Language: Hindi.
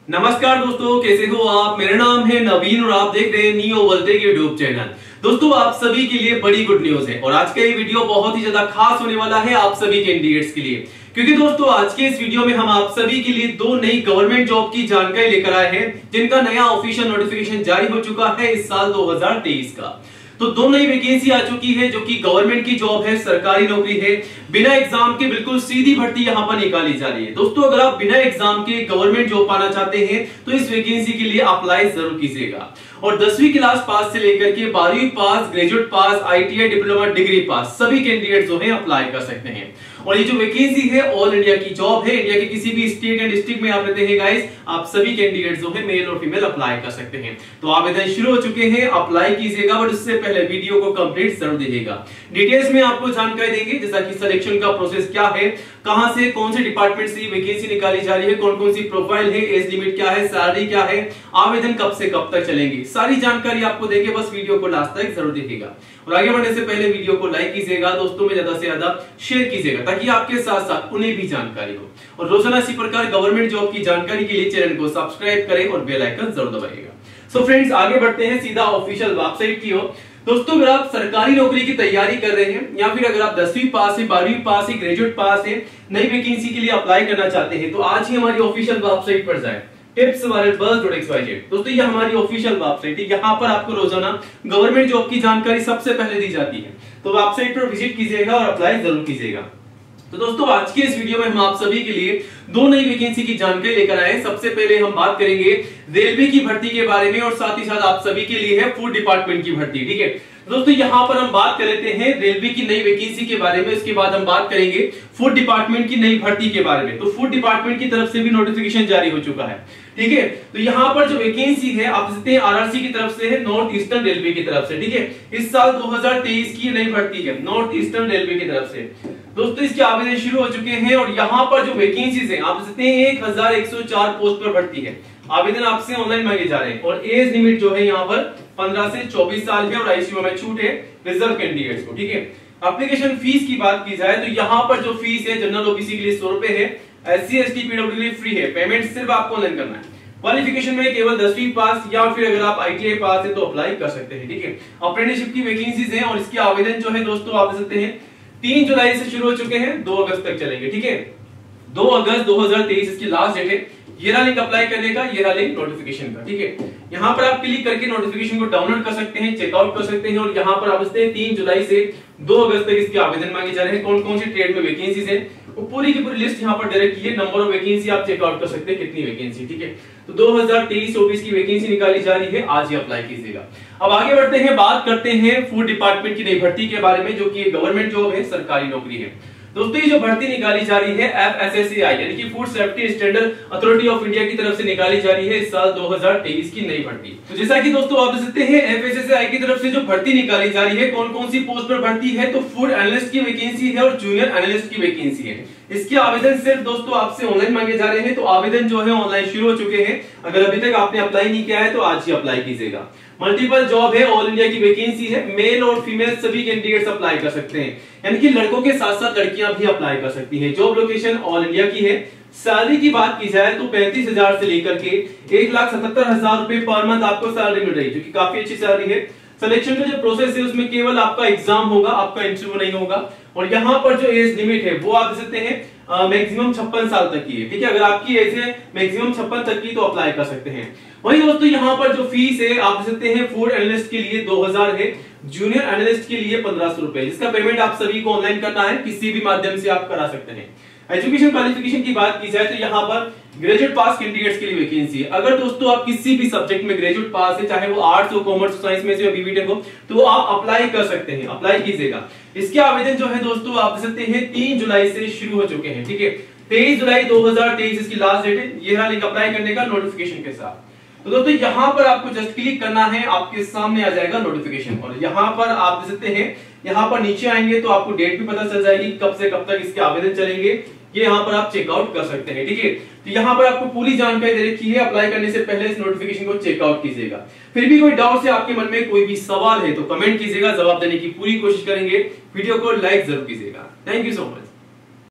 नमस्कार दोस्तों, कैसे हो आप। मेरा नाम है नवीन और आप देख रहे हैं नियो वोल्टेक यूट्यूब चैनल। दोस्तों, आप सभी के लिए बड़ी गुड न्यूज है और आज का ये वीडियो बहुत ही ज्यादा खास होने वाला है आप सभी कैंडिडेट्स के लिए, क्योंकि दोस्तों आज के इस वीडियो में हम आप सभी के लिए दो नई गवर्नमेंट जॉब की जानकारी लेकर आए हैं जिनका नया ऑफिशियल नोटिफिकेशन जारी हो चुका है इस साल 2023 का। तो दो नई वैकेंसी आ चुकी है जो कि गवर्नमेंट की जॉब है, सरकारी नौकरी है, बिना एग्जाम के बिल्कुल सीधी भर्ती यहां पर निकाली जा रही है। दोस्तों, अगर आप बिना एग्जाम के गवर्नमेंट जॉब पाना चाहते हैं तो इस वैकेंसी के लिए अप्लाई जरूर कीजिएगा। और 10वीं क्लास पास से लेकर के 12वीं pass, graduate pass, ITI diploma, degree pass सभी कैंडिडेट जो है अप्लाई कर सकते हैं। और ये जो वैकेंसी है ऑल इंडिया की जॉब है, इंडिया के किसी भी स्टेट एंड डिस्ट्रिक्ट में आप रहते हैं गाइस, आप सभी कैंडिडेट जो है मेल और फीमेल अप्लाई कर सकते हैं। तो आवेदन शुरू हो चुके हैं, अप्लाई कीजिएगा, बट उससे पहले वीडियो को कंप्लीट जरूर दीजिएगा। डिटेल्स में आपको जानकारी देंगे जैसा कि सिलेक्शन का प्रोसेस क्या है, कहां से कौन से डिपार्टमेंट से वैकेंसी निकाली जा रही है, कौन कौन सी प्रोफाइल है, एज लिमिट क्या है, सैलरी क्या है, आवेदन कब से कब तक चलेंगे, सारी जानकारी आपको देंगे। बस वीडियो को लास्ट तक जरूर देखिएगा और आगे बढ़ने से पहले वीडियो को लाइक कीजिएगा, दोस्तों में ज्यादा से ज्यादा शेयर कीजिएगा ताकि आपके साथ साथ उन्हें भी जानकारी हो। और रोजाना इसी प्रकार गवर्नमेंट जॉब की जानकारी के लिए चैनल को सब्सक्राइब करें और बेल आइकन जरूर दबाइएगा। सो फ्रेंड्स, आगे बढ़ते हैं सीधा ऑफिशियल वेबसाइट की ओर। दोस्तों, अगर आप सरकारी नौकरी की तैयारी कर रहे हैं या फिर अगर आप 10वीं पास है, 12वीं पास है, ग्रेजुएट पास है, नई वैकेंसी के लिए अप्लाई करना चाहते हैं तो आज ही हमारी ऑफिशियल वेबसाइट पर जाएं tipsvaletbuzz.xyz। दोस्तों, ये हमारी ऑफिशियल वेबसाइट है, यहाँ पर आपको रोजाना गवर्नमेंट जॉब की जानकारी सबसे पहले दी जाती है। तो वेबसाइट पर विजिट कीजिएगा और अप्लाई जरूर कीजिएगा। तो दोस्तों, आज के इस वीडियो में हम आप सभी के लिए दो नई वैकेंसी की जानकारी लेकर आए हैं। सबसे पहले हम बात करेंगे रेलवे की भर्ती के बारे में और साथ ही साथ आप सभी के लिए है फूड डिपार्टमेंट की भर्ती। ठीक है दोस्तों, यहां पर हम बात कर लेते हैं रेलवे की नई वैकेंसी के बारे में, इसके बाद हम बात करेंगे फूड डिपार्टमेंट की नई भर्ती के बारे में। तो फूड डिपार्टमेंट की तरफ से भी नोटिफिकेशन जारी हो चुका है। ठीक है, तो यहाँ पर जो वैकेंसी है आप देखते हैं आरआरसी की तरफ से है, नॉर्थ ईस्टर्न रेलवे की तरफ से। ठीक है, इस साल 2023 की नई भर्ती है नॉर्थ ईस्टर्न रेलवे की तरफ से। दोस्तों, इसके आवेदन शुरू हो चुके हैं और यहाँ पर जो वैकेंसीज है आप देखते हैं 1104 पोस्ट पर भर्ती है। आवेदन आपसे ऑनलाइन मांगे जा रहे हैं और एज लिमिट जो है यहाँ पर 15 से 24 साल है और आईसीयू में छूट है रिजर्व कैंडिडेट्स को। ठीक है, एप्लीकेशन फीस की बात की जाए तो यहाँ पर जो फीस है जनरल ओबीसी के लिए 100 रुपए है, एससी एसटी पीडब्ल्यू के लिए फ्री है, पेमेंट सिर्फ आपको ऑनलाइन करना है। क्वालिफिकेशन में केवल 10वीं पास या फिर अगर आप आईटीआई पास है तो अप्लाई कर सकते हैं। ठीक है, अप्रेंटिसशिप की वैकेंसीज हैं और इसके आवेदन जो है दोस्तों आप देख सकते हैं 3 जुलाई से शुरू हो चुके हैं, 2 अगस्त तक चलेंगे। ठीक है, 2 अगस्त 2023 इसकी लास्ट डेट है। ये रहा लिंक अप्लाई करने का, ये रहा लिंक नोटिफिकेशन का। ठीक है, यहाँ पर आप क्लिक करके नोटिफिकेशन को डाउनलोड कर सकते हैं, चेकआउट कर सकते हैं और यहाँ पर आप 3 जुलाई से 2 अगस्त तक इसके आवेदन मांगे जा रहे हैं। कौन कौन सी ट्रेड में वैकेंसीज है वो पूरी की पूरी लिस्ट यहाँ पर डायरेक्ट की है, नंबर ऑफ वैकेंसी आप चेकआउट कर सकते हैं कितनी वैकेंसी। ठीक है, तो 2023-24 की वैकेंसी निकाली जा रही है, आज ही अप्लाई कीजिएगा। अब आगे बढ़ते हैं, बात करते हैं फूड डिपार्टमेंट की नई भर्ती के बारे में जो कि गवर्नमेंट जॉब है, सरकारी नौकरी है। दोस्तों, ये जो भर्ती निकाली जा रही है FSSAI यानी कि food safety standard authority of India की तरफ से निकाली जा रही है इस साल 2023 की नई भर्ती। तो जैसा कि दोस्तों आप देख सकते हैं FSSAI की तरफ से जो भर्ती निकाली जा रही है, कौन कौन सी पोस्ट पर भर्ती है, तो फूड एनालिस्ट की वैकेंसी है और जूनियर एनालिस्ट की वैकेंसी है। इसके आवेदन सिर्फ दोस्तों आपसे ऑनलाइन मांगे जा रहे हैं। तो आवेदन जो है ऑनलाइन शुरू हो चुके हैं, अगर अभी तक आपने अप्लाई नहीं किया है तो आज ही अप्लाई कीजिएगा। मल्टीपल जॉब है, ऑल इंडिया की वैकेंसी है, मेल और फीमेल सभी कैंडिडेट्स अप्लाई कर सकते हैं, यानी कि लड़कों के साथ साथ लड़कियां भी अप्लाई कर सकती हैं। जॉब लोकेशन ऑल इंडिया की है। सैलरी की बात की जाए तो 35,000 से लेकर के 1,77,000 रुपए पर मंथ आपको सैलरी मिल रही है, जो कि काफी अच्छी सैलरी है। सिलेक्शन का जो प्रोसेस है उसमें केवल आपका एग्जाम होगा, आपका इंटरव्यू नहीं होगा। और यहाँ पर जो एज लिमिट है वो आप देख सकते हैं मैक्सिमम 56 साल तक की है। ठीक है, अगर आपकी एज है मैक्सिमम 56 तक की तो अप्लाई कर सकते हैं। वही दोस्तों, यहाँ पर जो फीस है आप देख सकते हैं फूड एनालिस्ट के लिए 2000 है, जूनियर एनालिस्ट के लिए 1500 रुपए, जिसका पेमेंट आप सभी को ऑनलाइन करना है, किसी भी माध्यम से आप करा सकते हैं। एजुकेशन क्वालिफिकेशन की बात की जाए तो यहाँ पर ग्रेजुएट पास कैंडिडेट्स के लिए वैकेंसी है। अगर दोस्तों आप किसी भी सब्जेक्ट में ग्रेजुएट पास है, चाहे वो आर्ट्स हो, कॉमर्स, साइंस में से बीबीटेक हो, तो आप अप्लाई कर सकते हैं, अप्लाई कीजिएगा। इसके आवेदन जो है दोस्तों आप देख सकते हैं 3 जुलाई से शुरू हो चुके हैं। ठीक है, 23 जुलाई 2023 इसकी लास्ट डेट है। ये रहा लिंक अप्लाई करने का नोटिफिकेशन के साथ। तो दोस्तों, यहाँ पर आपको जस्ट क्लिक करना है, आपके सामने आ जाएगा नोटिफिकेशन और यहाँ पर आप देख सकते हैं, यहाँ पर नीचे आएंगे तो आपको डेट भी पता चल जाएगी कब से कब तक इसके आवेदन चलेंगे, ये यहाँ पर आप चेकआउट कर सकते हैं। ठीक है, तो यहाँ पर आपको पूरी जानकारी दे रखी है। अप्लाई करने से पहले इस नोटिफिकेशन को चेकआउट कीजिएगा। फिर भी कोई डाउट है आपके मन में, कोई भी सवाल है तो कमेंट कीजिएगा, जवाब देने की पूरी कोशिश करेंगे। वीडियो को लाइक जरूर कीजिएगा। Thank you so much.